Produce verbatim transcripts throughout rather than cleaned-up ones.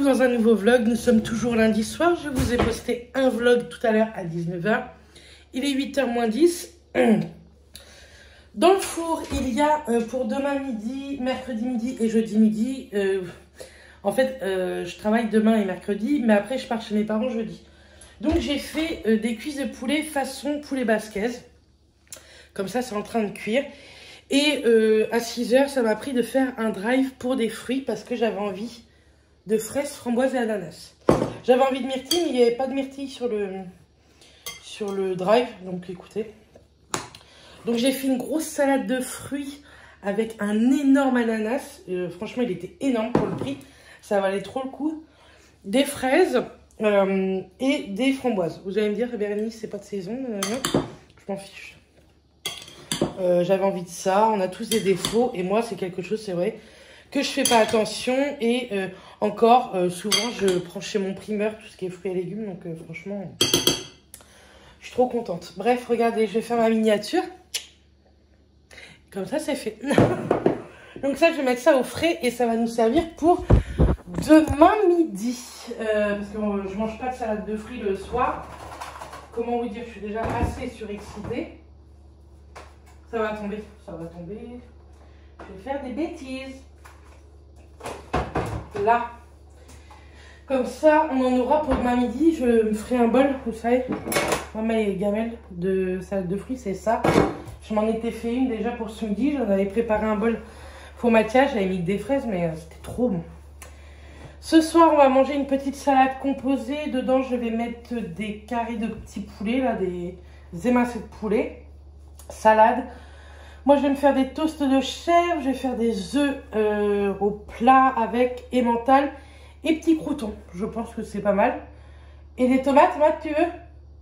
retrouve dans un nouveau vlog. Nous sommes toujours lundi soir. Je vous ai posté un vlog tout à l'heure à dix-neuf heures. Il est huit heures moins dix. Dans le four, il y a euh, pour demain midi, mercredi midi et jeudi midi. Euh, en fait, euh, je travaille demain et mercredi, mais après je pars chez mes parents jeudi. Donc j'ai fait euh, des cuisses de poulet façon poulet basquez. Comme ça, c'est en train de cuire. Et euh, à six heures, ça m'a pris de faire un drive pour des fruits parce que j'avais envie de fraises, framboises et ananas. J'avais envie de myrtille, mais il n'y avait pas de myrtille sur le, sur le drive. Donc écoutez. Donc j'ai fait une grosse salade de fruits avec un énorme ananas. Euh, franchement, il était énorme pour le prix. Ça valait trop le coup. Des fraises euh, et des framboises. Vous allez me dire, Bérénice, c'est pas de saison. Euh, je m'en fiche. Euh, j'avais envie de ça. On a tous des défauts. Et moi, c'est quelque chose, c'est vrai, que je fais pas attention. Et euh, encore, euh, souvent, je prends chez mon primeur tout ce qui est fruits et légumes. Donc euh, franchement, je suis trop contente. Bref, regardez, je vais faire ma miniature. Comme ça, c'est fait. Donc ça, je vais mettre ça au frais et ça va nous servir pour demain midi. Euh, parce que euh, je mange pas de salade de fruits le soir. Comment vous dire, je suis déjà assez surexcitée. Ça va tomber, ça va tomber. Je vais faire des bêtises. Là. Comme ça, on en aura pour demain midi. Je me ferai un bol, vous savez. Moi, mes gamelles de salade de fruits, c'est ça. Je m'en étais fait une déjà pour ce midi. J'en avais préparé un bol pour Mathias. J'avais mis des fraises, mais euh, c'était trop bon. Ce soir, on va manger une petite salade composée. Dedans, je vais mettre des carrés de petits poulets, là, des émincés de poulet. Salade. Moi, je vais me faire des toasts de chèvre. Je vais faire des œufs euh, au plat avec emmental et petits croûtons. Je pense que c'est pas mal. Et des tomates, Matt, tu veux?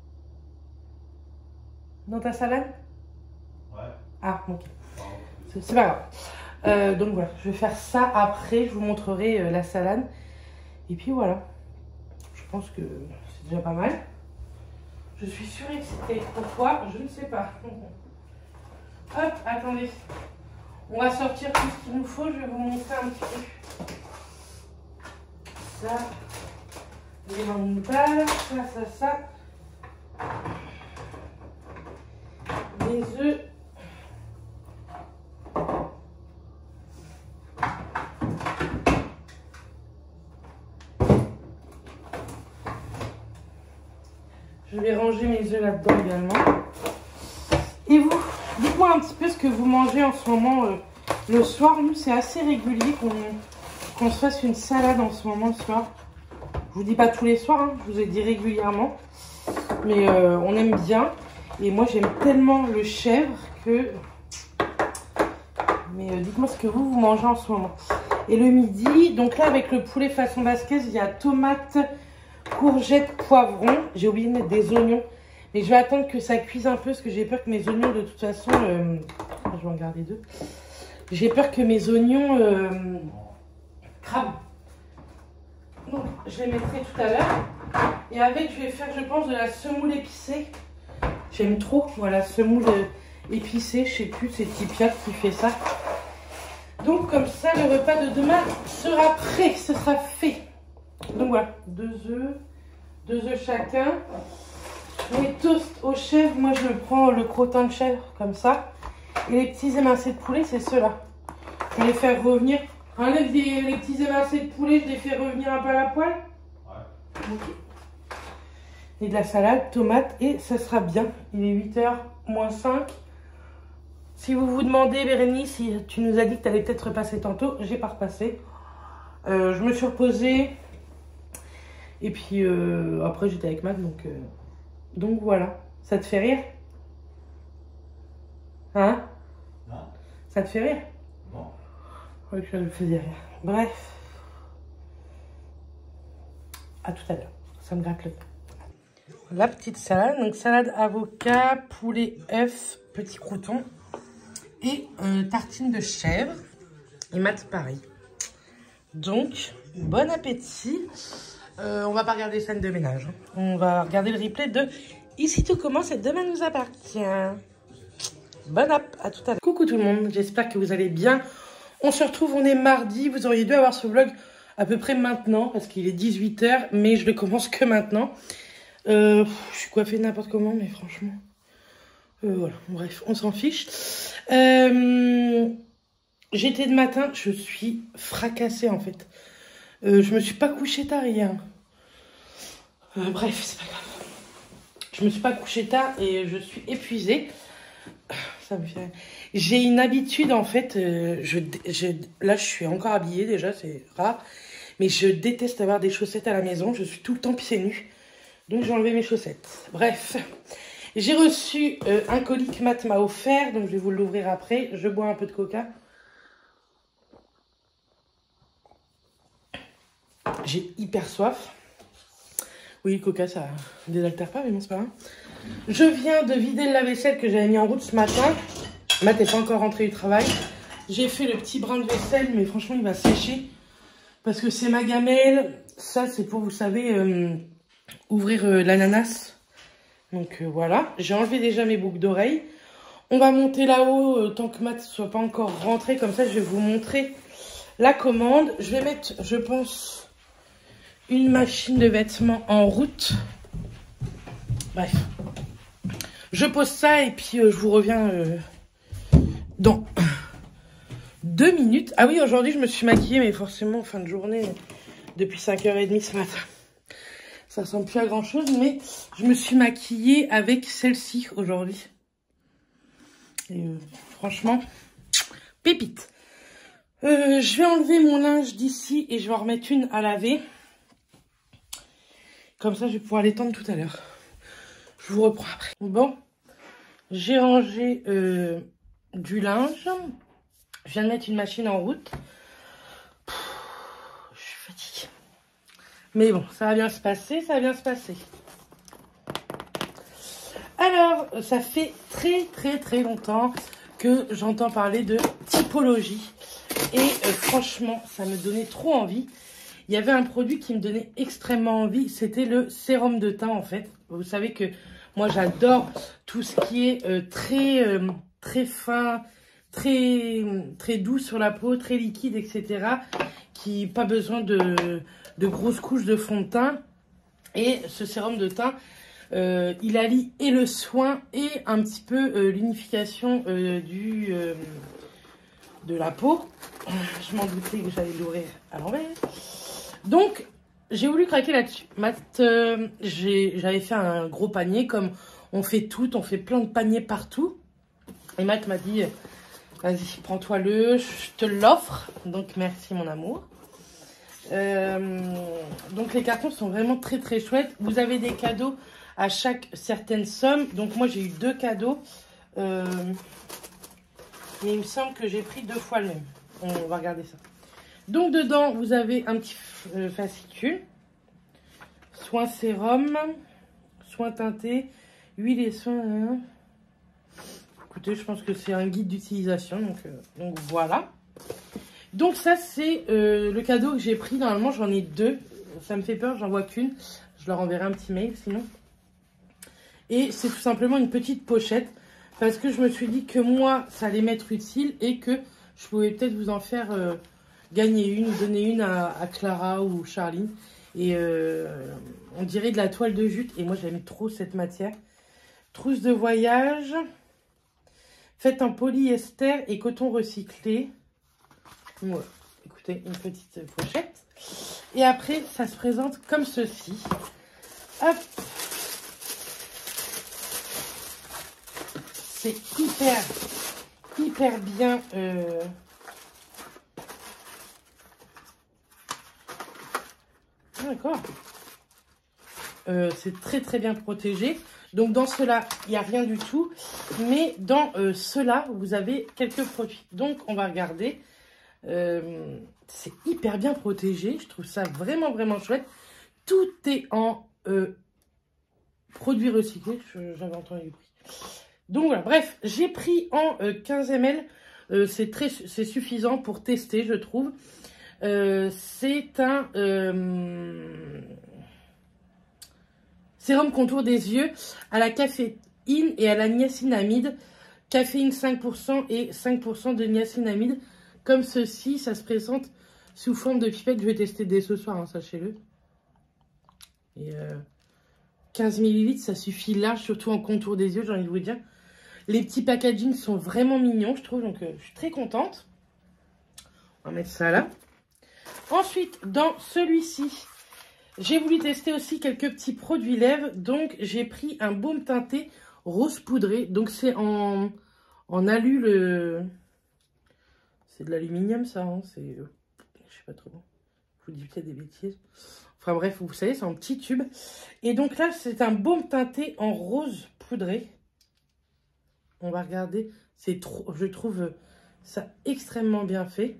Dans ta salade? Ouais. Ah, ok. C'est pas grave. Euh, donc voilà, je vais faire ça après. Je vous montrerai euh, la salade. Et puis voilà. Je pense que c'est déjà pas mal. Je suis surexcitée. Pourquoi? Je ne sais pas. Hop, attendez. On va sortir tout ce qu'il nous faut. Je vais vous montrer un petit peu. Ça. Les emmental. Ça, ça, ça. Les œufs. Je vais ranger mes œufs là-dedans également. Et vous, dites-moi un petit peu ce que vous mangez en ce moment euh, le soir. Nous, c'est assez régulier qu'on qu'on se fasse une salade en ce moment le soir. Je vous dis pas tous les soirs, hein, je vous ai dit régulièrement. Mais euh, on aime bien. Et moi, j'aime tellement le chèvre que... Mais euh, dites-moi ce que vous, vous mangez en ce moment. Et le midi, donc là, avec le poulet façon basquez, il y a tomates, courgettes, poivrons. J'ai oublié de mettre des oignons. Mais je vais attendre que ça cuise un peu parce que j'ai peur que mes oignons, de toute façon... Euh... Je vais en garder deux. J'ai peur que mes oignons euh... crament. Donc, je les mettrai tout à l'heure. Et avec, je vais faire, je pense, de la semoule épicée. J'aime trop, voilà, semoule épicée. Je sais plus, c'est Tipiat qui fait ça. Donc, comme ça, le repas de demain sera prêt. Ce sera fait. Donc, voilà, deux œufs. Deux œufs chacun. Les toasts aux chèvres, moi, je prends le crottin de chèvre, comme ça. Et les petits émincés de poulet, c'est ceux-là. Je vais les faire revenir. Enlève les, les petits émincés de poulet, je les fais revenir un peu à la poêle. Ouais. Ok. Et de la salade, tomate, et ça sera bien. Il est huit heures moins cinq. Si vous vous demandez, Bérénice, si tu nous as dit que tu allais peut-être repasser tantôt, j'ai pas repassé. Euh, je me suis reposée. Et puis euh, après, j'étais avec Matt, donc, euh, donc voilà. Ça te fait rire? Hein? Non. Ça te fait rire? Non. Oui, je le faisais rire. Bref. À tout à l'heure. Ça me gratte le cœur. La petite salade. Donc salade avocat, poulet, œuf, petit crouton. Et euh, tartine de chèvre. Et Matt pareil. Donc, bon appétit. Euh, on va pas regarder scène de ménage. Hein. On va regarder le replay de Ici tout commence et demain nous appartient. Bon app, à tout à l'heure. Coucou tout le monde, j'espère que vous allez bien. On se retrouve, on est mardi. Vous auriez dû avoir ce vlog à peu près maintenant, parce qu'il est dix-huit heures, mais je le commence que maintenant. Euh, je suis coiffée n'importe comment, mais franchement... Euh, voilà, bref, on s'en fiche. Euh, J'étais de matin, je suis fracassée en fait. Euh, je me suis pas couchée tard hier. Euh, bref, c'est pas grave. Je me suis pas couchée tard et je suis épuisée. Ça me fait... J'ai une habitude en fait, euh, je, je, là je suis encore habillée déjà, c'est rare. Mais je déteste avoir des chaussettes à la maison, je suis tout le temps pieds nus. Donc j'ai enlevé mes chaussettes. Bref. J'ai reçu euh, un colis que Matt m'a offert, donc je vais vous l'ouvrir après. Je bois un peu de coca. J'ai hyper soif. Oui, le coca, ça ne désaltère pas, mais bon, c'est pas grave. Je viens de vider le lave-vaisselle que j'avais mis en route ce matin. Matt n'est pas encore rentré du travail. J'ai fait le petit brin de vaisselle, mais franchement, il va sécher. Parce que c'est ma gamelle. Ça, c'est pour, vous savez, euh, ouvrir euh, l'ananas. Donc euh, voilà, j'ai enlevé déjà mes boucles d'oreilles. On va monter là-haut euh, tant que Matt ne soit pas encore rentré. Comme ça, je vais vous montrer la commande. Je vais mettre, je pense, une machine de vêtements en route. Bref. Je pose ça et puis euh, je vous reviens euh, dans deux minutes. Ah oui, aujourd'hui, je me suis maquillée, mais forcément, fin de journée, depuis cinq heures trente ce matin. Ça ressemble plus à grand chose, mais je me suis maquillée avec celle-ci aujourd'hui. Et euh, franchement, pépite. Euh, je vais enlever mon linge d'ici et je vais en remettre une à laver. Comme ça, je vais pouvoir l'étendre tout à l'heure. Je vous reprends après. Bon, j'ai rangé euh, du linge. Je viens de mettre une machine en route. Je suis fatiguée. Mais bon, ça va bien se passer, ça va bien se passer. Alors, ça fait très très très longtemps que j'entends parler de typologie. Et euh, franchement, ça me donnait trop envie. Il y avait un produit qui me donnait extrêmement envie. C'était le sérum de teint en fait. Vous savez que moi j'adore tout ce qui est euh, très, euh, très fin, très, très doux sur la peau, très liquide, et cetera. Qui pas besoin de... de grosses couches de fond de teint. Et ce sérum de teint, euh, il allie et le soin et un petit peu euh, l'unification euh, du euh, de la peau. Je m'en doutais que j'allais l'ouvrir à l'envers. Donc, j'ai voulu craquer là-dessus. Matt, euh, j'avais fait un gros panier, comme on fait tout, on fait plein de paniers partout. Et Matt m'a dit, vas-y, prends-toi-le, je te l'offre. Donc, merci mon amour. Euh, donc les cartons sont vraiment très très chouettes. Vous avez des cadeaux à chaque certaine somme. Donc moi j'ai eu deux cadeaux. Euh, mais il me semble que j'ai pris deux fois le même. On va regarder ça. Donc dedans vous avez un petit euh, fascicule. Soin sérum, soin teinté, huile et soin. Hein. Écoutez, je pense que c'est un guide d'utilisation. Donc, euh, donc voilà. Donc ça, c'est euh, le cadeau que j'ai pris. Normalement, j'en ai deux. Ça me fait peur, j'en vois qu'une. Je leur enverrai un petit mail sinon. Et c'est tout simplement une petite pochette. Parce que je me suis dit que moi, ça allait m'être utile. Et que je pouvais peut-être vous en faire euh, gagner une. Ou donner une à, à Clara ou Charline. Et euh, on dirait de la toile de jute. Et moi, j'aime trop cette matière. Trousse de voyage. Faite en polyester et coton recyclé. Voilà, écoutez, une petite pochette. Et après, ça se présente comme ceci. Hop. C'est hyper, hyper bien. Euh... Ah, d'accord. Euh, c'est très, très bien protégé. Donc, dans cela, il n'y a rien du tout. Mais dans euh, cela, vous avez quelques produits. Donc, on va regarder. Euh, c'est hyper bien protégé, je trouve ça vraiment vraiment chouette. Tout est en euh, produits recyclés, j'avais entendu le prix. Donc voilà, bref, j'ai pris en euh, quinze millilitres, euh, c'est très c'est suffisant pour tester, je trouve. Euh, c'est un euh, sérum contour des yeux à la caféine et à la niacinamide, caféine cinq pour cent et cinq pour cent de niacinamide. Comme ceci, ça se présente sous forme de pipette. Je vais tester dès ce soir, hein, sachez-le. Et euh, quinze millilitres, ça suffit large, surtout en contour des yeux, j'ai envie de vous dire. Les petits packaging sont vraiment mignons, je trouve, donc euh, je suis très contente. On va mettre ça là. Ensuite, dans celui-ci, j'ai voulu tester aussi quelques petits produits lèvres. Donc, j'ai pris un baume teinté rose poudré. Donc, c'est en, en alu, le... c'est de l'aluminium, ça, hein, c'est... Je sais pas trop. Je vous dis peut-être des bêtises. Enfin, bref, vous savez, c'est un petit tube. Et donc là, c'est un baume teinté en rose poudré. On va regarder. C'est trop... Je trouve ça extrêmement bien fait.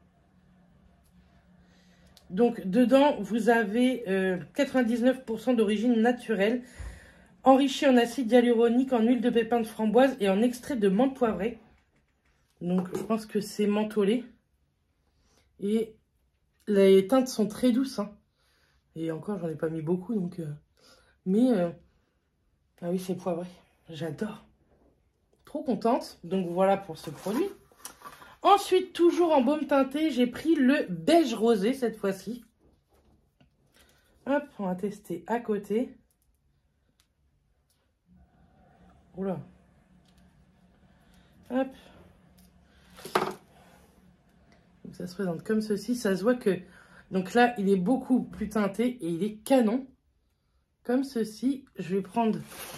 Donc, dedans, vous avez euh, quatre-vingt-dix-neuf pour cent d'origine naturelle, enrichi en acide hyaluronique, en huile de pépins de framboise et en extrait de menthe poivrée. Donc, je pense que c'est mentholé. Et les teintes sont très douces. Hein. Et encore, j'en ai pas mis beaucoup. Donc, euh... Mais, euh... ah oui, c'est poivré. J'adore. Trop contente. Donc, voilà pour ce produit. Ensuite, toujours en baume teinté, j'ai pris le beige rosé cette fois-ci. Hop, on va tester à côté. Oula. Hop. Donc ça se présente comme ceci. Ça se voit que... Donc là, il est beaucoup plus teinté et il est canon. Comme ceci. Je vais prendre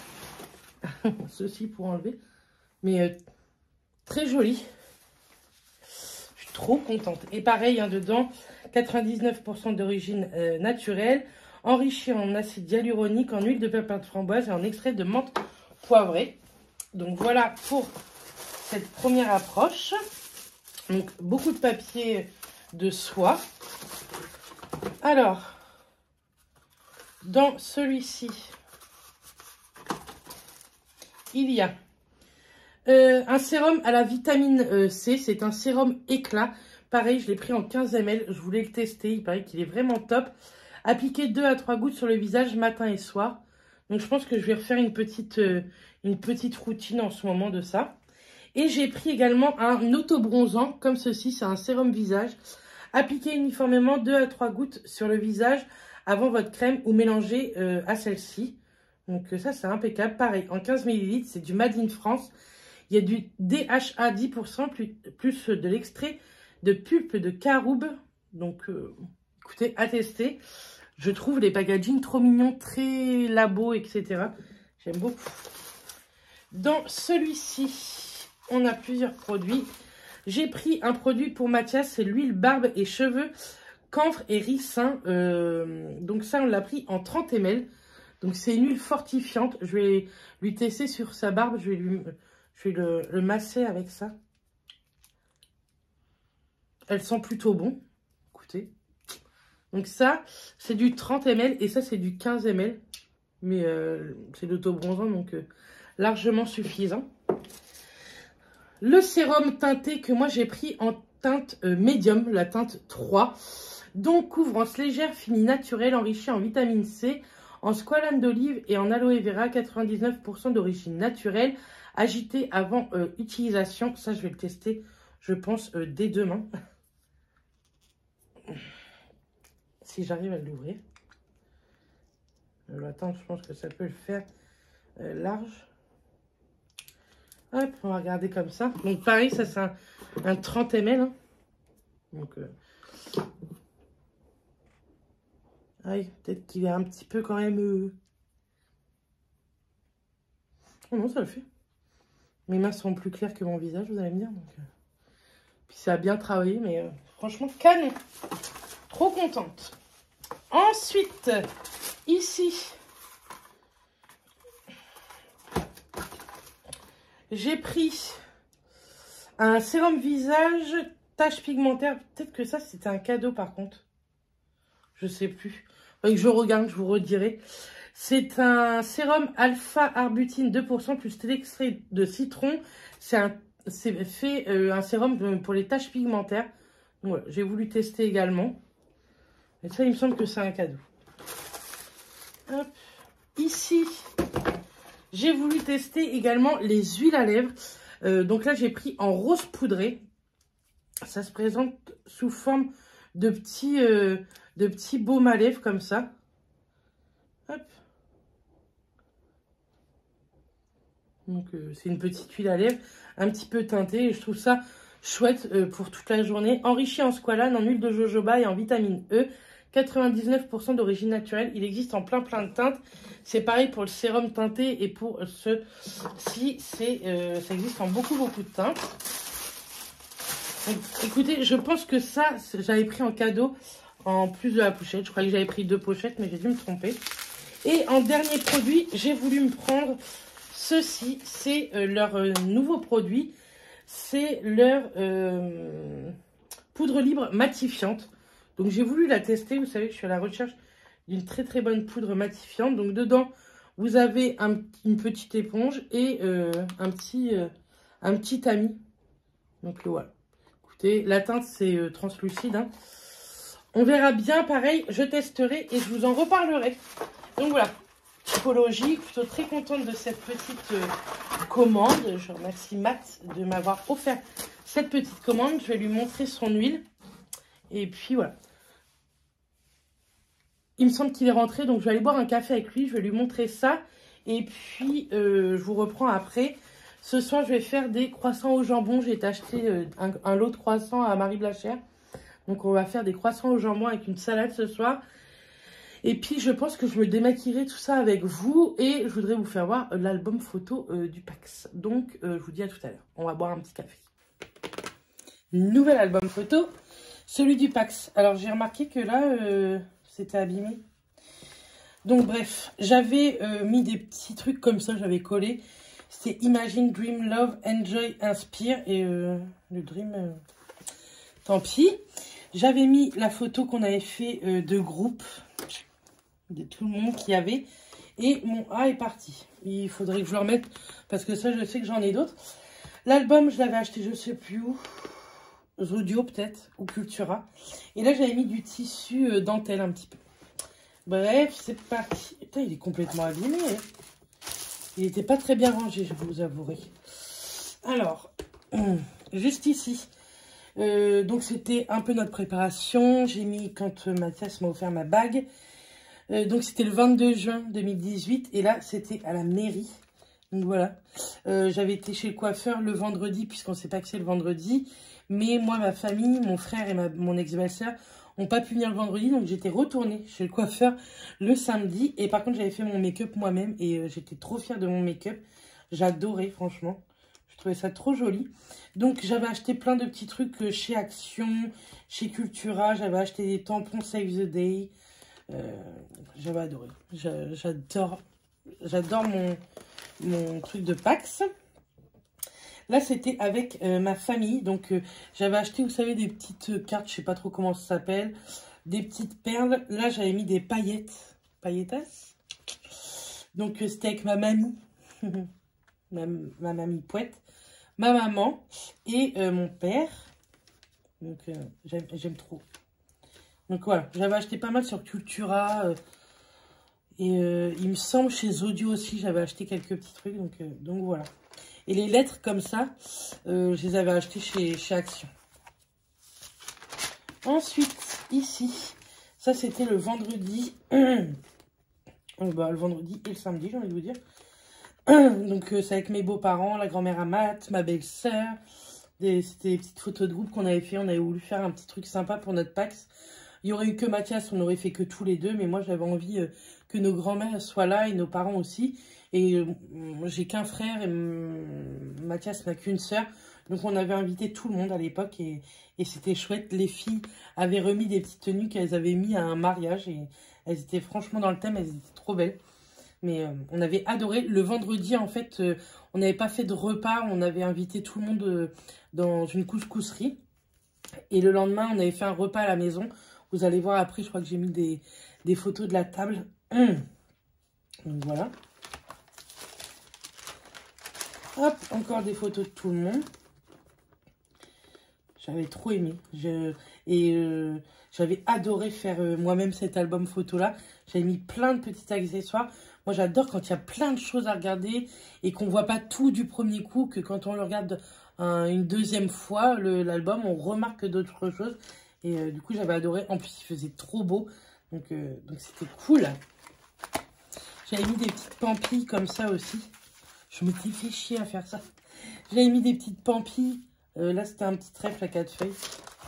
ceci pour enlever. Mais euh, très joli. Trop contente. Et pareil, hein, dedans, quatre-vingt-dix-neuf pour cent d'origine euh, naturelle, enrichi en acide hyaluronique, en huile de pépins de framboise et en extrait de menthe poivrée. Donc voilà pour cette première approche. Donc beaucoup de papier de soie. Alors, dans celui-ci, il y a Euh, un sérum à la vitamine euh, C, c'est un sérum éclat. Pareil, je l'ai pris en quinze millilitres, je voulais le tester, il paraît qu'il est vraiment top. Appliquer deux à trois gouttes sur le visage matin et soir. Donc je pense que je vais refaire une petite, euh, une petite routine en ce moment de ça. Et j'ai pris également un auto-bronzant, comme ceci, c'est un sérum visage. Appliquez uniformément deux à trois gouttes sur le visage avant votre crème ou mélangez euh, à celle-ci. Donc ça, c'est impeccable. Pareil, en quinze millilitres, c'est du Made in France. Il y a du D H A dix pour cent, plus, plus de l'extrait de pulpe de caroube. Donc, euh, écoutez, à tester. Je trouve les packaging trop mignons, très labo, et cetera. J'aime beaucoup. Dans celui-ci, on a plusieurs produits. J'ai pris un produit pour Mathias, c'est l'huile barbe et cheveux, camphre et ricin. Euh, donc ça, on l'a pris en trente millilitres. Donc c'est une huile fortifiante. Je vais lui tester sur sa barbe, je vais lui... Je vais le, le masser avec ça. Elle sent plutôt bon. Écoutez. Donc ça, c'est du trente millilitres et ça, c'est du quinze millilitres. Mais euh, c'est l'auto-bronzant, donc euh, largement suffisant. Le sérum teinté que moi, j'ai pris en teinte euh, médium, la teinte trois. Donc, couvrance légère, finie, naturelle, enrichie en vitamine C, en squalane d'olive et en aloe vera, quatre-vingt-dix-neuf pour cent d'origine naturelle. Agité avant euh, utilisation. Ça, je vais le tester, je pense, euh, dès demain. Si j'arrive à l'ouvrir. Euh, attends, je pense que ça peut le faire euh, large. Hop, on va regarder comme ça. Donc, pareil, ça, c'est un, un trente millilitres. Hein. Donc, euh... aïe, peut-être qu'il est un petit peu quand même... Euh... Oh non, ça le fait. Mes mains sont plus claires que mon visage, vous allez me dire. Donc, euh... Puis ça a bien travaillé, mais euh, franchement, canon. Trop contente. Ensuite, ici, j'ai pris un sérum visage, taches pigmentaires. Peut-être que ça, c'était un cadeau par contre. Je sais plus. Faudrait que je regarde, je vous redirai. C'est un sérum alpha-arbutine deux pour cent plus l'extrait de citron. C'est un, c'est fait euh, un sérum pour les taches pigmentaires. Donc voilà, j'ai voulu tester également. Et ça, il me semble que c'est un cadeau. Hop. Ici, j'ai voulu tester également les huiles à lèvres. Euh, donc là, j'ai pris en rose poudré. Ça se présente sous forme de petits, euh, de petits baumes à lèvres comme ça. Hop. Donc, euh, c'est une petite huile à lèvres, un petit peu teintée. Et je trouve ça chouette euh, pour toute la journée. Enrichi en squalane, en huile de jojoba et en vitamine E. quatre-vingt-dix-neuf pour cent d'origine naturelle. Il existe en plein plein de teintes. C'est pareil pour le sérum teinté et pour ce-ci. Euh, ça existe en beaucoup beaucoup de teintes. Donc, écoutez, je pense que ça, j'avais pris en cadeau en plus de la pochette. Je croyais que j'avais pris deux pochettes, mais j'ai dû me tromper. Et en dernier produit, j'ai voulu me prendre ceci. C'est euh, leur euh, nouveau produit. C'est leur euh, poudre libre matifiante. Donc, j'ai voulu la tester. Vous savez que je suis à la recherche d'une très très bonne poudre matifiante. Donc, dedans, vous avez un, une petite éponge et euh, un, petit, euh, un petit tamis. Donc, le voilà. Écoutez, la teinte, c'est euh, translucide. Hein. On verra bien. Pareil, je testerai et je vous en reparlerai. Donc, voilà. Typologie. Plutôt très contente de cette petite euh, commande. Je remercie Matt de m'avoir offert cette petite commande. Je vais lui montrer son huile. Et puis, voilà. Il me semble qu'il est rentré, donc je vais aller boire un café avec lui. Je vais lui montrer ça. Et puis, euh, je vous reprends après. Ce soir, je vais faire des croissants au jambon. J'ai acheté euh, un, un lot de croissants à Marie Blachère. Donc, on va faire des croissants au jambon avec une salade ce soir. Et puis, je pense que je me démaquillerai tout ça avec vous. Et je voudrais vous faire voir l'album photo euh, du Pax. Donc, euh, je vous dis à tout à l'heure. On va boire un petit café. Nouvel album photo. Celui du Pax. Alors, j'ai remarqué que là... Euh, c'était abîmé. Donc bref, j'avais euh, mis des petits trucs comme ça, j'avais collé. C'était Imagine, Dream, Love, Enjoy, Inspire. Et euh, le Dream, euh, tant pis. J'avais mis la photo qu'on avait fait euh, de groupe. De tout le monde qui avait. Et mon A est parti. Il faudrait que je le remette. Parce que ça, je sais que j'en ai d'autres. L'album, je l'avais acheté je sais plus où. Zodio peut-être, ou Cultura. Et là, j'avais mis du tissu euh, dentelle un petit peu. Bref, c'est parti. Putain, il est complètement abîmé. Hein. Il n'était pas très bien rangé, je vous avouerai. Alors, hum, juste ici. Euh, donc, c'était un peu notre préparation. J'ai mis, quand euh, Mathias m'a offert ma bague. Euh, donc, c'était le vingt-deux juin deux mille dix-huit. Et là, c'était à la mairie. Donc, voilà. Euh, j'avais été chez le coiffeur le vendredi, puisqu'on ne sait pas que c'est le vendredi. Mais moi, ma famille, mon frère et ma, mon ex-belle-sœur n'ont pas pu venir le vendredi. Donc, j'étais retournée chez le coiffeur le samedi. Et par contre, j'avais fait mon make-up moi-même. Et euh, j'étais trop fière de mon make-up. J'adorais, franchement. Je trouvais ça trop joli. Donc, j'avais acheté plein de petits trucs euh, chez Action, chez Cultura. J'avais acheté des tampons Save the Day. Euh, j'avais adoré. J'adore. J'adore mon, mon truc de Pax. Là, c'était avec euh, ma famille. Donc, euh, j'avais acheté, vous savez, des petites euh, cartes. Je ne sais pas trop comment ça s'appelle. Des petites perles. Là, j'avais mis des paillettes. Pailletas. Donc, euh, c'était avec ma mamie. ma, ma mamie Pouette. Ma maman. Et euh, mon père. Donc, euh, j'aime trop. Donc, voilà. J'avais acheté pas mal sur Cultura. Euh, et euh, il me semble chez Zodio aussi, j'avais acheté quelques petits trucs. Donc, euh, donc voilà. Et les lettres comme ça, euh, je les avais achetées chez, chez Action. Ensuite, ici, ça c'était le vendredi. euh, bah, le vendredi et le samedi, j'ai envie de vous dire. Donc euh, c'est avec mes beaux-parents, la grand-mère à Matt, ma belle-sœur. C'était des petites photos de groupe qu'on avait fait. On avait voulu faire un petit truc sympa pour notre Pax. Il y aurait eu que Mathias, on n'aurait fait que tous les deux. Mais moi, j'avais envie euh, que nos grands-mères soient là et nos parents aussi. Et euh, j'ai qu'un frère et Mathias n'a qu'une sœur. Donc, on avait invité tout le monde à l'époque et, et c'était chouette. Les filles avaient remis des petites tenues qu'elles avaient mis à un mariage. Et elles étaient franchement dans le thème, elles étaient trop belles. Mais euh, on avait adoré. Le vendredi, en fait, euh, on n'avait pas fait de repas. On avait invité tout le monde euh, dans une couscousserie. Et le lendemain, on avait fait un repas à la maison. Vous allez voir après, je crois que j'ai mis des, des photos de la table. Hum. Donc voilà. Hop, encore des photos de tout le monde. J'avais trop aimé. Je, et euh, j'avais adoré faire euh, moi-même cet album photo-là. J'avais mis plein de petits accessoires. Moi, j'adore quand il y a plein de choses à regarder et qu'on ne voit pas tout du premier coup, que quand on le regarde un, une deuxième fois, l'album, on remarque d'autres choses. Et euh, du coup, j'avais adoré. En plus, il faisait trop beau. Donc, euh, donc c'était cool. J'avais mis des petites pampilles comme ça aussi. Je m'étais fait chier à faire ça. J'avais mis des petites pampilles. Euh, là, c'était un petit trèfle à quatre feuilles.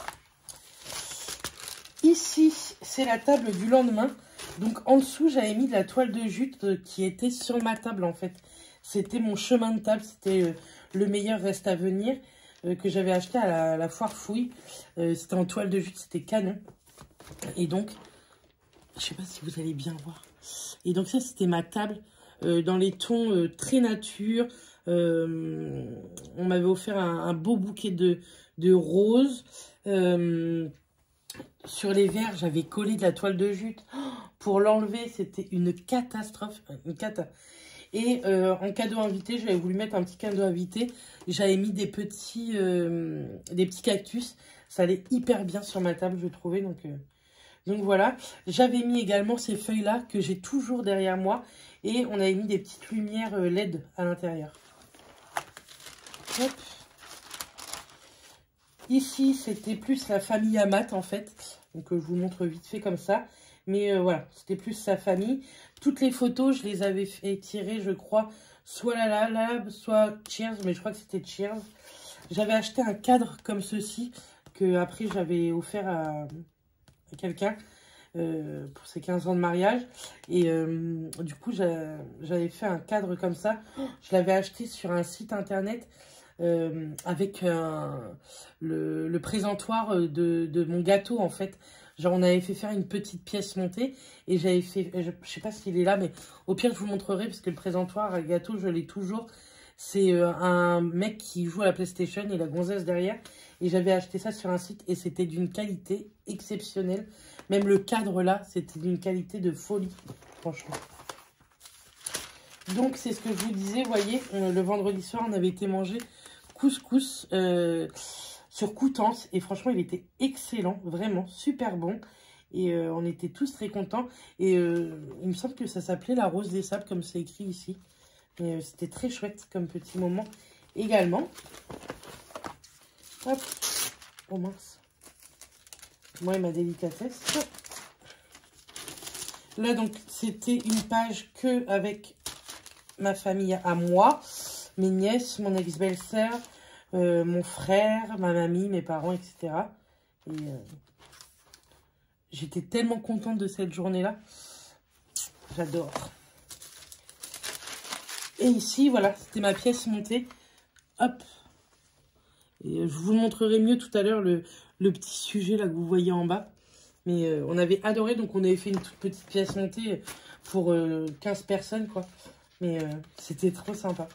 Ici, c'est la table du lendemain. Donc, en dessous, j'avais mis de la toile de jute euh, qui était sur ma table, en fait. C'était mon chemin de table. C'était euh, le meilleur reste à venir euh, que j'avais acheté à la, la foire fouille. Euh, c'était en toile de jute. C'était canon. Et donc, je sais pas si vous allez bien voir. Et donc, ça, c'était ma table euh, dans les tons euh, très nature. Euh, on m'avait offert un, un beau bouquet de, de roses. Euh, sur les verres, j'avais collé de la toile de jute. Oh, pour l'enlever, c'était une catastrophe. Une cata. Et euh, en cadeau invité, j'avais voulu mettre un petit cadeau invité. J'avais mis des petits, euh, des petits cactus. Ça allait hyper bien sur ma table, je trouvais. Donc, euh, donc voilà. J'avais mis également ces feuilles-là que j'ai toujours derrière moi. Et on avait mis des petites lumières L E D à l'intérieur. Hop. Ici, c'était plus la famille Amat, en fait. Donc, euh, je vous montre vite fait comme ça. Mais euh, voilà, c'était plus sa famille. Toutes les photos, je les avais fait tirer, je crois, soit la la la, soit Cheers. Mais je crois que c'était Cheers. J'avais acheté un cadre comme ceci, que après j'avais offert à, à quelqu'un euh, pour ses quinze ans de mariage. Et euh, du coup, j'avais fait un cadre comme ça. Je l'avais acheté sur un site internet. Euh, avec euh, le, le présentoir de, de mon gâteau, en fait. Genre, on avait fait faire une petite pièce montée et j'avais fait, je, je sais pas s'il est là, mais au pire, je vous montrerai parce que le présentoir à gâteau, je l'ai toujours. C'est euh, un mec qui joue à la PlayStation et la gonzesse derrière. Et j'avais acheté ça sur un site et c'était d'une qualité exceptionnelle. Même le cadre là, c'était d'une qualité de folie, franchement. Donc, c'est ce que je vous disais, vous voyez, euh, le vendredi soir, on avait été manger couscous euh, sur Coutances. Et franchement, il était excellent, vraiment, super bon. Et euh, on était tous très contents. Et euh, il me semble que ça s'appelait la Rose des Sables, comme c'est écrit ici. Et euh, c'était très chouette comme petit moment également. Hop. Oh mince. Moi et ma délicatesse. Là, donc, c'était une page que avec ma famille à moi, mes nièces, mon ex-belle-sœur, euh, mon frère, ma mamie, mes parents, et cetera. Et euh, j'étais tellement contente de cette journée-là. J'adore. Et ici, voilà, c'était ma pièce montée. Hop. Et euh, je vous montrerai mieux tout à l'heure le, le petit sujet là que vous voyez en bas. Mais euh, on avait adoré, donc on avait fait une toute petite pièce montée pour euh, quinze personnes, quoi. Mais euh, c'était trop sympa.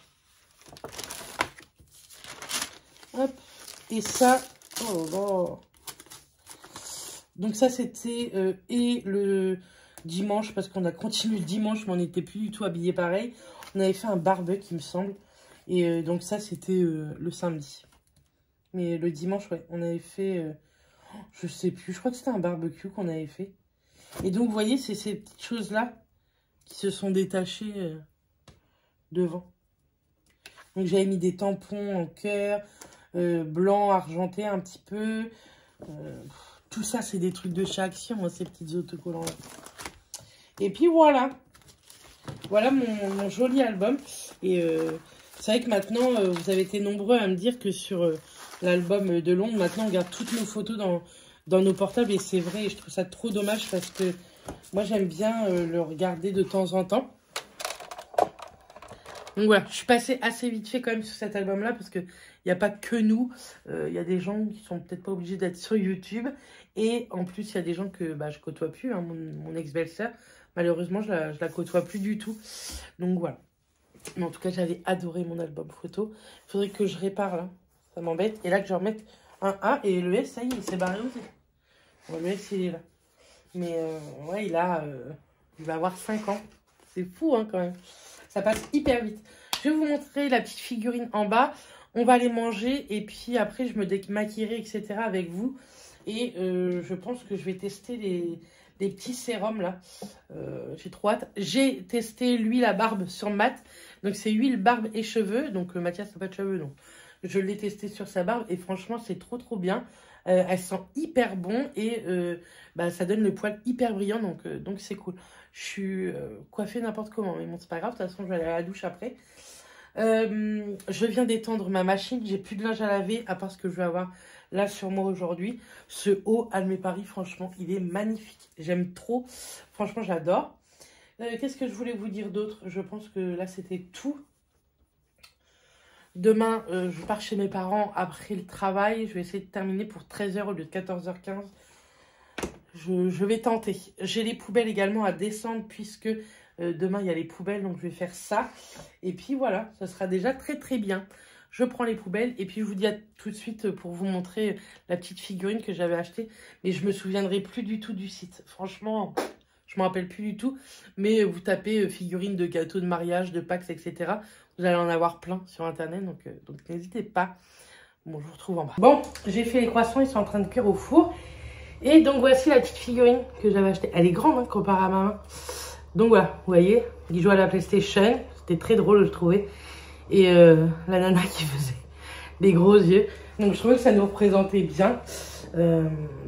Hop. Et ça, oh là. Donc ça, c'était euh, et le dimanche, parce qu'on a continué le dimanche, mais on n'était plus du tout habillés pareil. On avait fait un barbecue, il me semble. Et euh, donc ça, c'était euh, le samedi. Mais le dimanche, ouais, on avait fait, euh, je sais plus, je crois que c'était un barbecue qu'on avait fait. Et donc, vous voyez, c'est ces petites choses-là qui se sont détachées euh, devant. Donc, j'avais mis des tampons en cœur, euh, blanc, argenté un petit peu. Euh, tout ça, c'est des trucs de chez Action, hein, ces petits autocollants-là. Et puis, voilà. Voilà mon, mon joli album. Et euh, c'est vrai que maintenant, euh, vous avez été nombreux à me dire que sur euh, l'album de Londres, maintenant, on garde toutes nos photos dans, dans nos portables. Et c'est vrai, et je trouve ça trop dommage parce que moi, j'aime bien euh, le regarder de temps en temps. Donc voilà, je suis passée assez vite fait quand même sur cet album-là parce qu'il n'y a pas que nous. Il euh, y a des gens qui sont peut-être pas obligés d'être sur YouTube. Et en plus, il y a des gens que bah, je côtoie plus. Hein, mon, mon ex-belle-sœur, malheureusement, je la, je la côtoie plus du tout. Donc voilà. Mais en tout cas, j'avais adoré mon album photo. Il faudrait que je répare là. Ça m'embête. Et là, que je remette un A. Et le S, ça y est, il s'est barré aussi. Bon, le S, il est là. Mais euh, ouais, il a... Euh, il va avoir cinq ans. C'est fou, hein, quand même. Ça passe hyper vite. Je vais vous montrer la petite figurine en bas. On va aller manger. Et puis après, je me démaquillerai, et cetera avec vous. Et euh, je pense que je vais tester les, des petits sérums là. Euh, j'ai trop hâte. J'ai testé l'huile à barbe sur Matt. Donc c'est huile barbe et cheveux. Donc euh, Mathias n'a pas de cheveux, donc je l'ai testé sur sa barbe. Et franchement, c'est trop trop bien. Euh, elle sent hyper bon et euh, bah, ça donne le poil hyper brillant. Donc euh, donc c'est cool. Je suis euh, coiffée n'importe comment. Mais bon, c'est pas grave. De toute façon, je vais aller à la douche après. Euh, je viens d'étendre ma machine. J'ai plus de linge à laver à part ce que je vais avoir là sur moi aujourd'hui. Ce haut Almé Paris, franchement, il est magnifique. J'aime trop. Franchement, j'adore. Euh, Qu'est-ce que je voulais vous dire d'autre? Je pense que là, c'était tout. Demain, euh, je pars chez mes parents après le travail. Je vais essayer de terminer pour treize heures au lieu de quatorze heures quinze. Je, je vais tenter. J'ai les poubelles également à descendre puisque euh, demain, il y a les poubelles. Donc, je vais faire ça. Et puis, voilà, ça sera déjà très, très bien. Je prends les poubelles et puis je vous dis à tout de suite pour vous montrer la petite figurine que j'avais achetée. Mais je me souviendrai plus du tout du site. Franchement, je ne me rappelle plus du tout. Mais vous tapez figurine de gâteau de mariage, de Pâques, et cetera. Vous allez en avoir plein sur Internet. Donc, euh, donc n'hésitez pas. Bon, je vous retrouve en bas. Bon, j'ai fait les croissants. Ils sont en train de cuire au four. Et donc, voici la petite figurine que j'avais achetée. Elle est grande hein, comparée à ma main. Donc, voilà, vous voyez, il joue à la PlayStation. C'était très drôle, je trouvais. Et euh, la nana qui faisait des gros yeux. Donc je trouvais que ça nous représentait bien. Euh,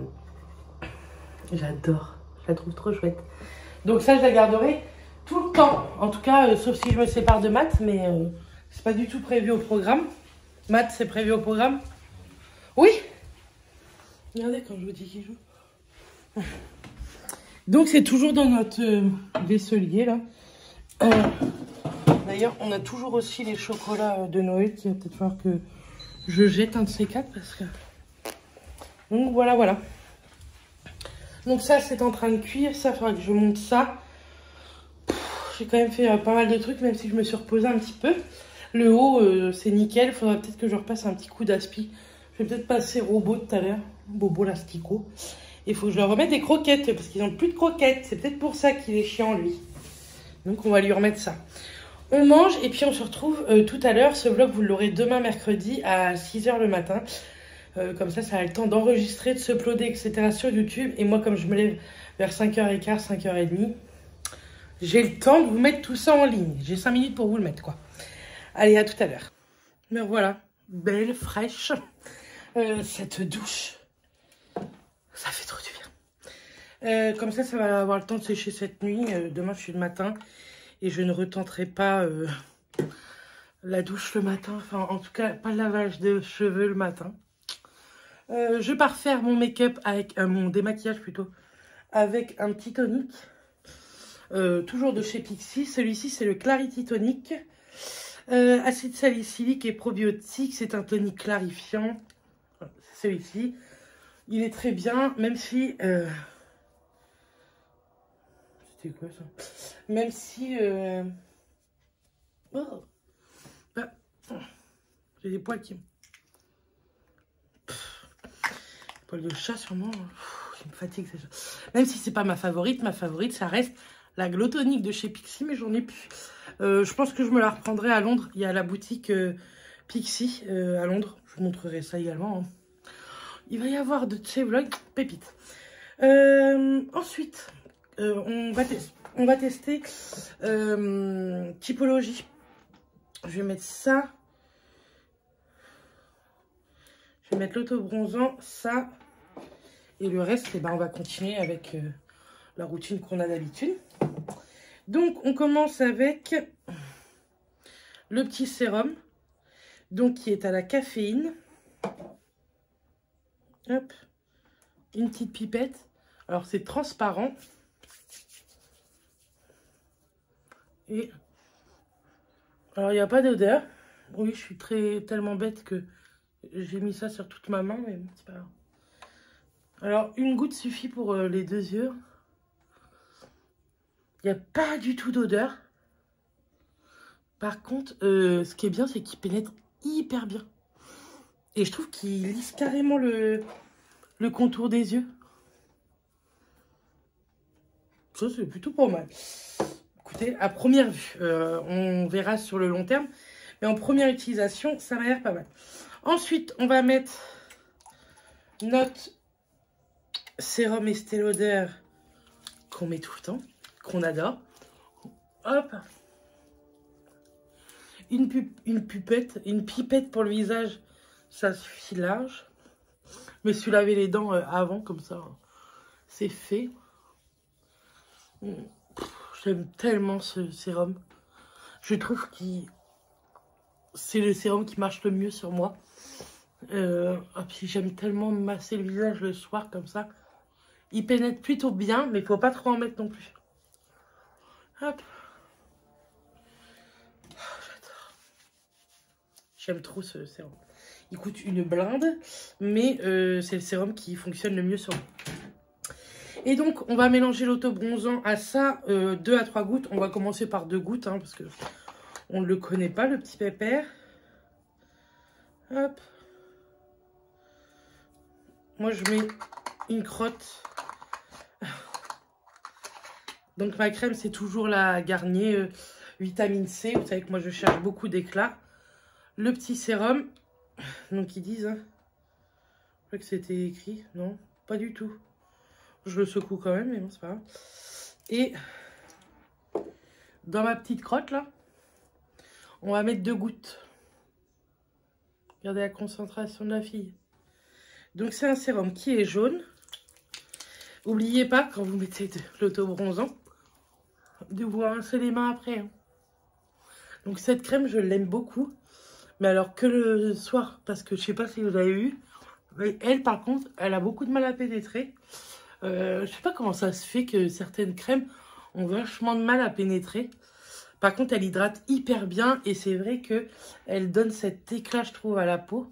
J'adore. Je la trouve trop chouette. Donc ça, je la garderai tout le temps. En tout cas, euh, sauf si je me sépare de Matt. Mais euh, c'est pas du tout prévu au programme. Matt, c'est prévu au programme? Oui. Regardez quand je vous dis qu'il joue. Donc c'est toujours dans notre euh, vaisselier là. Euh, D'ailleurs, on a toujours aussi les chocolats de Noël qu'il va peut-être falloir que je jette un de ces quatre parce que... Donc voilà, voilà. Donc ça, c'est en train de cuire. Ça, il faudra que je monte ça. J'ai quand même fait euh, pas mal de trucs, même si je me suis reposée un petit peu. Le haut, euh, c'est nickel. Il faudra peut-être que je repasse un petit coup d'aspi. Je vais peut-être passer robot tout à l'heure. Bobo l'astico. Il faut que je leur remette des croquettes parce qu'ils n'ont plus de croquettes. C'est peut-être pour ça qu'il est chiant, lui. Donc on va lui remettre ça. On mange et puis on se retrouve euh, tout à l'heure. Ce vlog, vous l'aurez demain mercredi à six heures le matin. Euh, comme ça, ça a le temps d'enregistrer, de s'uploader, et cetera sur YouTube. Et moi, comme je me lève vers cinq heures quinze, cinq heures trente, j'ai le temps de vous mettre tout ça en ligne. J'ai cinq minutes pour vous le mettre, quoi. Allez, à tout à l'heure. Mais voilà, belle, fraîche. Euh, cette douche, ça fait trop du bien. Euh, comme ça, ça va avoir le temps de sécher cette nuit. Euh, demain, je suis le matin. Et je ne retenterai pas euh, la douche le matin. Enfin, en tout cas, pas le lavage de cheveux le matin. Euh, je pars faire mon make-up avec... Euh, mon démaquillage plutôt. Avec un petit tonique. Euh, toujours de chez Pixi. Celui-ci, c'est le Clarity Tonic. Euh, acide salicylique et probiotique. C'est un tonique clarifiant. C'est celui-ci. Il est très bien. Même si... Euh, C'est quoi ça? Même si... Euh... Oh. Ah. J'ai des poils qui... Pff. Poils de chat sûrement. Ça me fatigue ça. Même si c'est pas ma favorite, ma favorite ça reste la Glow Tonic de chez Pixi, mais j'en ai plus. Euh, je pense que je me la reprendrai à Londres. Il y a la boutique euh, Pixi euh, à Londres. Je vous montrerai ça également. Hein. Il va y avoir de ces vlogs pépites. Euh, ensuite... Euh, on, va on va tester euh, typologie. Je vais mettre ça. Je vais mettre l'auto-bronzant, ça. Et le reste, eh ben, on va continuer avec euh, la routine qu'on a d'habitude. Donc, on commence avec le petit sérum. Donc, qui est à la caféine. Hop. Une petite pipette. Alors, c'est transparent. Et alors il n'y a pas d'odeur. Oui, je suis très tellement bête que j'ai mis ça sur toute ma main, mais c'est pas grave. Alors une goutte suffit pour euh, les deux yeux. Il n'y a pas du tout d'odeur. Par contre, euh, ce qui est bien, c'est qu'il pénètre hyper bien. Et je trouve qu'il lisse carrément le, le contour des yeux. Ça, c'est plutôt pas mal. Écoutez, à première vue, euh, on verra sur le long terme. Mais en première utilisation, ça m'a l'air pas mal. Ensuite, on va mettre notre sérum Estée Lauder qu'on met tout le temps, qu'on adore. Hop. Une, pu une pipette, une pipette pour le visage, ça suffit large. Je me suis lavé les dents euh, avant, comme ça, c'est fait. J'aime tellement ce sérum. Je trouve que c'est le sérum qui marche le mieux sur moi. Euh, et puis j'aime tellement masser le visage le soir comme ça. Il pénètre plutôt bien, mais il faut pas trop en mettre non plus. Hop. Oh, j'adore. J'aime trop ce sérum. Il coûte une blinde, mais euh, c'est le sérum qui fonctionne le mieux sur moi. Et donc, on va mélanger l'auto-bronzant à ça, euh, deux à trois gouttes. On va commencer par deux gouttes, hein, parce que on ne le connaît pas, le petit pépère. Hop. Moi, je mets une crotte. Donc, ma crème, c'est toujours la Garnier euh, vitamine C. Vous savez que moi, je cherche beaucoup d'éclat. Le petit sérum. Donc, ils disent... Hein, je crois que c'était écrit. Non, pas du tout. Je le secoue quand même, mais bon, c'est pas grave. Et dans ma petite crotte, là, on va mettre deux gouttes. Regardez la concentration de la fille. Donc, c'est un sérum qui est jaune. N'oubliez pas, quand vous mettez de l'auto-bronzant, de vous rincer les mains après. Hein. Donc, cette crème, je l'aime beaucoup. Mais alors que le soir, parce que je sais pas si vous avez vu, mais elle, par contre, elle a beaucoup de mal à pénétrer. Euh, je sais pas comment ça se fait que certaines crèmes ont vachement de mal à pénétrer. Par contre, elle hydrate hyper bien et c'est vrai que elle donne cet éclat, je trouve, à la peau.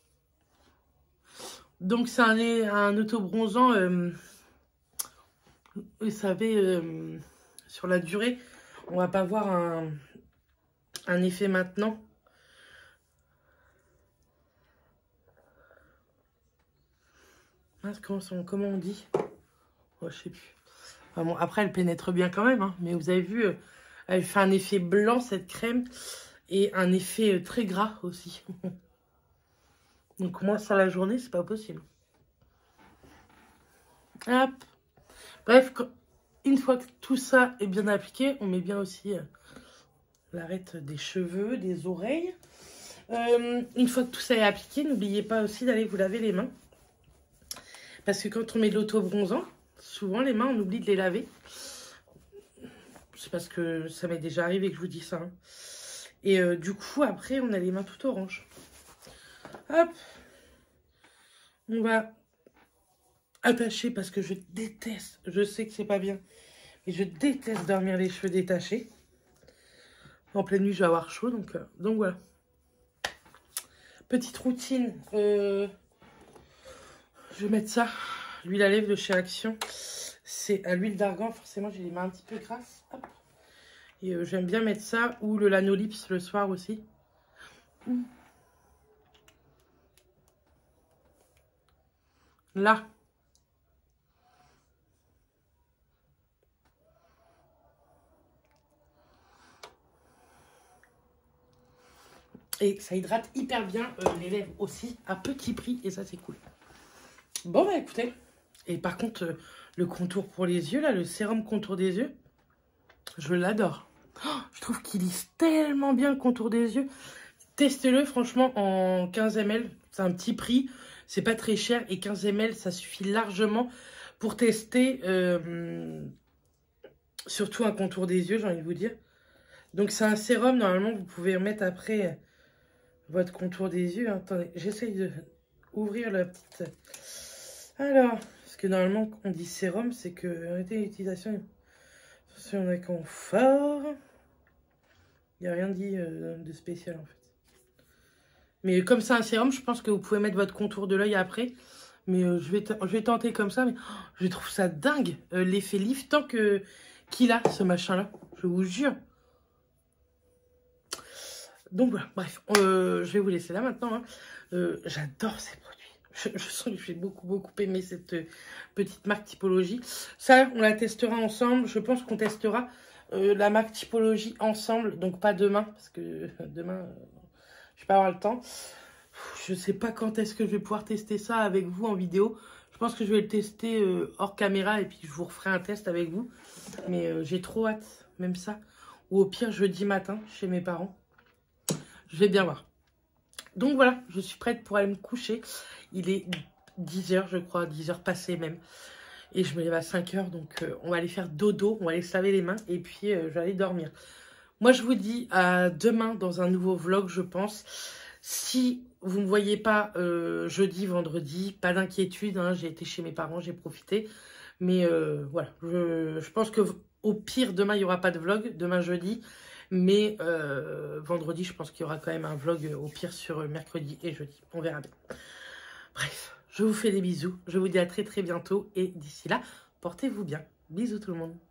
Donc, c'est un, un auto-bronzant, euh, vous savez, euh, sur la durée, on va pas voir un, un effet maintenant. Comment, comment on dit? Oh, je sais plus. Enfin bon, après, elle pénètre bien quand même. Hein, mais vous avez vu, euh, elle fait un effet blanc, cette crème. Et un effet euh, très gras aussi. Donc moi, sur la journée, c'est pas possible. Hop. Bref, quand, une fois que tout ça est bien appliqué, on met bien aussi euh, l'arête des cheveux, des oreilles. Euh, une fois que tout ça est appliqué, n'oubliez pas aussi d'aller vous laver les mains. Parce que quand on met de l'auto-bronzant, souvent les mains, on oublie de les laver. C'est parce que ça m'est déjà arrivé que je vous dis ça. Hein. Et euh, du coup, après, on a les mains tout orange. Hop. On va attacher parce que je déteste, je sais que c'est pas bien, mais je déteste dormir les cheveux détachés. En pleine nuit, je vais avoir chaud, donc, euh, donc voilà. Petite routine. Euh, je vais mettre ça. L'huile à lèvres de chez Action. C'est à l'huile d'argan. Forcément, j'ai les mains un petit peu grasses. Hop. Et euh, j'aime bien mettre ça. Ou le Lanolips le soir aussi. Mmh. Là. Et ça hydrate hyper bien euh, les lèvres aussi, à petit prix, et ça c'est cool. Bon bah écoutez, et par contre, euh, le contour pour les yeux, là, le sérum contour des yeux, je l'adore. Oh, je trouve qu'il lisse tellement bien le contour des yeux. Testez-le franchement en quinze millilitres, c'est un petit prix, c'est pas très cher, et quinze millilitres, ça suffit largement pour tester, euh, surtout un contour des yeux, j'ai envie de vous dire. Donc c'est un sérum, normalement, vous pouvez remettre après... votre contour des yeux. Attendez, j'essaye de ouvrir la petite... Alors, parce que normalement, quand on dit sérum, c'est que... Arrêtez l'utilisation. Attention, on a confort. Il n'y a rien dit euh, de spécial, en fait. Mais comme c'est un sérum, je pense que vous pouvez mettre votre contour de l'œil après. Mais euh, je, vais je vais tenter comme ça. Mais oh, je trouve ça dingue, euh, l'effet liftant que qu'il a, ce machin-là. Je vous jure. Donc voilà, bref, euh, je vais vous laisser là maintenant. Hein. Euh, J'adore ces produits. Je, je sens que je vais beaucoup, beaucoup aimer cette euh, petite marque Typologie. Ça, on la testera ensemble. Je pense qu'on testera euh, la marque Typologie ensemble. Donc pas demain, parce que euh, demain, euh, je vais pas avoir le temps. Je sais pas quand est-ce que je vais pouvoir tester ça avec vous en vidéo. Je pense que je vais le tester euh, hors caméra et puis je vous referai un test avec vous. Mais euh, j'ai trop hâte, même ça. Ou au pire, jeudi matin, chez mes parents. Je vais bien voir. Donc voilà, je suis prête pour aller me coucher. Il est dix heures, je crois, dix heures passées même. Et je me lève à cinq heures, donc euh, on va aller faire dodo, on va aller se laver les mains et puis euh, je vais aller dormir. Moi, je vous dis à demain dans un nouveau vlog, je pense. Si vous ne me voyez pas euh, jeudi, vendredi, pas d'inquiétude, hein, j'ai été chez mes parents, j'ai profité. Mais euh, voilà, je, je pense que au pire, demain, il n'y aura pas de vlog, demain jeudi. Mais euh, vendredi, je pense qu'il y aura quand même un vlog euh, au pire sur mercredi et jeudi. On verra bien. Bref, je vous fais des bisous. Je vous dis à très très bientôt. Et d'ici là, portez-vous bien. Bisous tout le monde.